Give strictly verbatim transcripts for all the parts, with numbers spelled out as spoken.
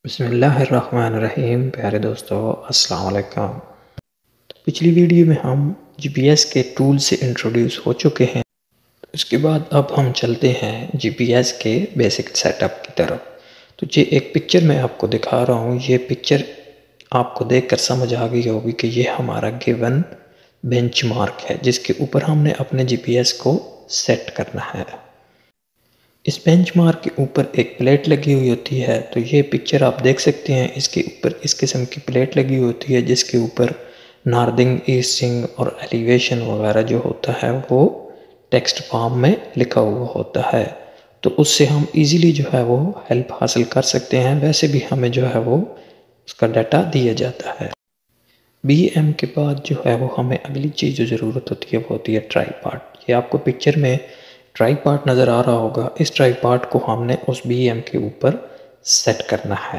बिस्मिल्लाहिर्रहमानिर्रहीम। प्यारे दोस्तों, अस्सलाम वालेकुम। तो पिछली वीडियो में हम जीपीएस के टूल से इंट्रोड्यूस हो चुके हैं। उसके बाद अब हम चलते हैं जीपीएस के बेसिक सेटअप की तरफ। तो ये एक पिक्चर मैं आपको दिखा रहा हूँ। ये पिक्चर आपको देखकर समझ आ गई होगी कि ये हमारा गिवन बेंचमार्क है जिसके ऊपर हमने अपने जीपीएस को सेट करना है। इस बेंचमार्क के ऊपर एक प्लेट लगी हुई होती है। तो ये पिक्चर आप देख सकते हैं, इसके ऊपर इस किस्म की प्लेट लगी होती है जिसके ऊपर नॉर्दिंग, ईस्टिंग और एलिवेशन वगैरह जो होता है वो टेक्स्ट फॉर्म में लिखा हुआ होता है। तो उससे हम इजीली जो है वो हेल्प हासिल कर सकते हैं। वैसे भी हमें जो है वो उसका डाटा दिया जाता है। बी एम के बाद जो है वो हमें अगली चीज़ जो ज़रूरत होती है वो होती है ट्राईपॉड। ये आपको पिक्चर में ट्राईपॉड नज़र आ रहा होगा। इस ट्राईपॉड को हमने उस बी एम के ऊपर सेट करना है।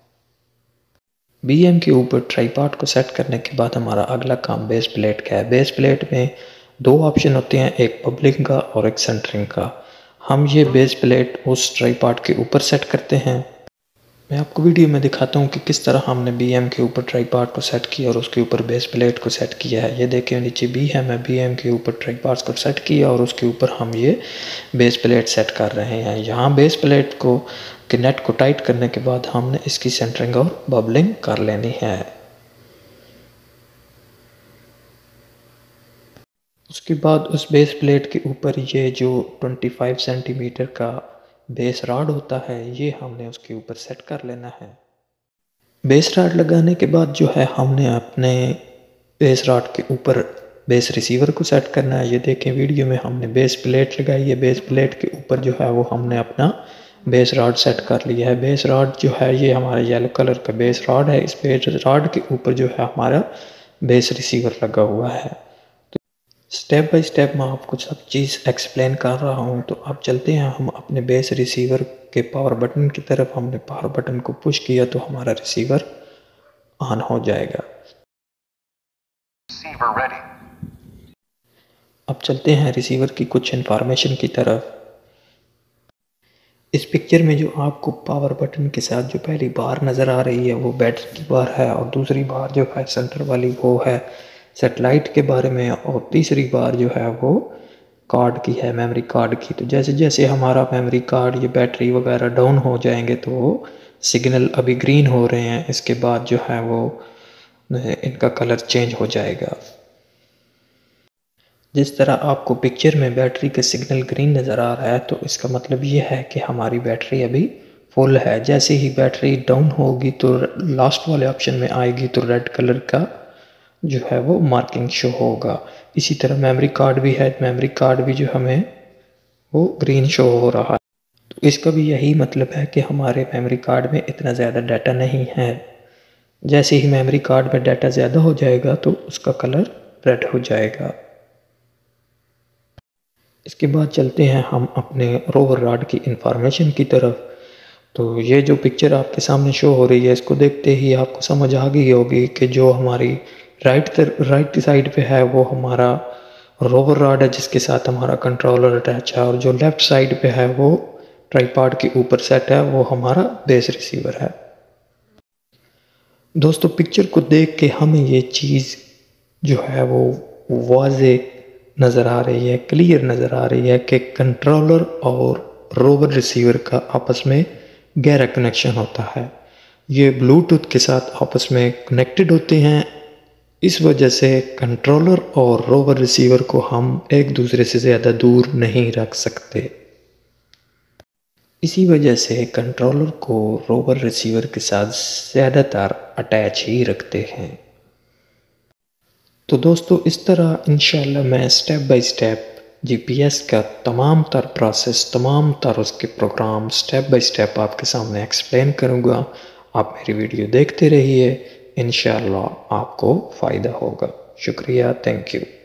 बी एम के ऊपर ट्राईपॉड को सेट करने के बाद हमारा अगला काम बेस प्लेट का है। बेस प्लेट में दो ऑप्शन होते हैं, एक पब्लिक का और एक सेंटरिंग का। हम ये बेस प्लेट उस ट्राईपॉड के ऊपर सेट करते हैं। मैं आपको वीडियो में दिखाता हूँ कि किस तरह हमने बी एम के ऊपर ट्राईपॉड को सेट किया और उसके ऊपर बेस प्लेट को सेट किया है। ये देखिए नीचे बी है, मैं बी एम के ऊपर ट्राईपॉड्स को सेट किया और उसके ऊपर हम ये बेस प्लेट सेट कर रहे हैं। यहाँ बेस प्लेट को के नेट को टाइट करने के बाद हमने इसकी सेंटरिंग और बबलिंग कर लेनी है। उसके बाद उस बेस प्लेट के ऊपर ये जो पच्चीस सेंटीमीटर का बेस रॉड होता है ये हमने उसके ऊपर सेट कर लेना है। बेस रॉड लगाने के बाद जो है हमने अपने बेस रॉड के ऊपर बेस रिसीवर को सेट करना है। ये देखें वीडियो में हमने बेस प्लेट लगाई है। बेस प्लेट के ऊपर जो है वो हमने अपना बेस रॉड सेट कर लिया है। बेस रॉड जो है ये हमारा येलो कलर का बेस रॉड है। इस बेस रॉड के ऊपर जो है हमारा बेस रिसीवर लगा हुआ है। तो स्टेप बाय स्टेप मैं आपको सब चीज़ एक्सप्लेन कर रहा हूँ। तो अब चलते हैं हम अपने बेस रिसीवर के पावर बटन की तरफ। हमने पावर बटन को पुश किया तो हमारा रिसीवर ऑन हो जाएगा। अब चलते हैं रिसीवर की कुछ इंफॉर्मेशन की तरफ। इस पिक्चर में जो आपको पावर बटन के साथ जो पहली बार नज़र आ रही है वो बैटरी की बार है और दूसरी बार जो है सेंटर वाली वो है सेटेलाइट के बारे में और तीसरी बार जो है वो कार्ड की है, मेमोरी कार्ड की। तो जैसे जैसे हमारा मेमोरी कार्ड ये बैटरी वगैरह डाउन हो जाएंगे तो वो सिग्नल अभी ग्रीन हो रहे हैं, इसके बाद जो है वो इनका कलर चेंज हो जाएगा। जिस तरह आपको पिक्चर में बैटरी का सिग्नल ग्रीन नज़र आ रहा है तो इसका मतलब ये है कि हमारी बैटरी अभी फुल है। जैसे ही बैटरी डाउन होगी तो लास्ट वाले ऑप्शन में आएगी तो रेड कलर का जो है वो मार्किंग शो होगा। इसी तरह मेमोरी कार्ड भी है, मेमोरी कार्ड भी जो हमें वो ग्रीन शो हो रहा है। तो इसका भी यही मतलब है कि हमारे मेमोरी कार्ड में इतना ज़्यादा डाटा नहीं है। जैसे ही मेमोरी कार्ड में डाटा ज़्यादा हो जाएगा तो उसका कलर रेड हो जाएगा। इसके बाद चलते हैं हम अपने रोवर रॉड की इंफॉर्मेशन की तरफ। तो ये जो पिक्चर आपके सामने शो हो रही है इसको देखते ही आपको समझ आ गई होगी कि जो हमारी राइट तर, राइट साइड पे है वो हमारा रोवर रॉड है जिसके साथ हमारा कंट्रोलर अटैच है, और जो लेफ़्ट साइड पे है वो ट्राईपॉड के ऊपर सेट है वो हमारा बेस रिसीवर है। दोस्तों पिक्चर को देख के हमें ये चीज़ जो है वो वाज़े नज़र आ रही है, क्लियर नज़र आ रही है कि कंट्रोलर और रोवर रिसीवर का आपस में गहरा कनेक्शन होता है। ये ब्लूटूथ के साथ आपस में कनेक्टेड होते हैं। इस वजह से कंट्रोलर और रोवर रिसीवर को हम एक दूसरे से ज़्यादा दूर नहीं रख सकते। इसी वजह से कंट्रोलर को रोवर रिसीवर के साथ ज़्यादातर अटैच ही रखते हैं। तो दोस्तों इस तरह इंशाल्लाह मैं स्टेप बाय स्टेप जीपीएस का तमाम तर प्रोसेस, तमाम तर उसके प्रोग्राम स्टेप बाय स्टेप आपके सामने एक्सप्लेन करूँगा। आप मेरी वीडियो देखते रहिए, इंशाल्लाह आपको फ़ायदा होगा। शुक्रिया, थैंक यू।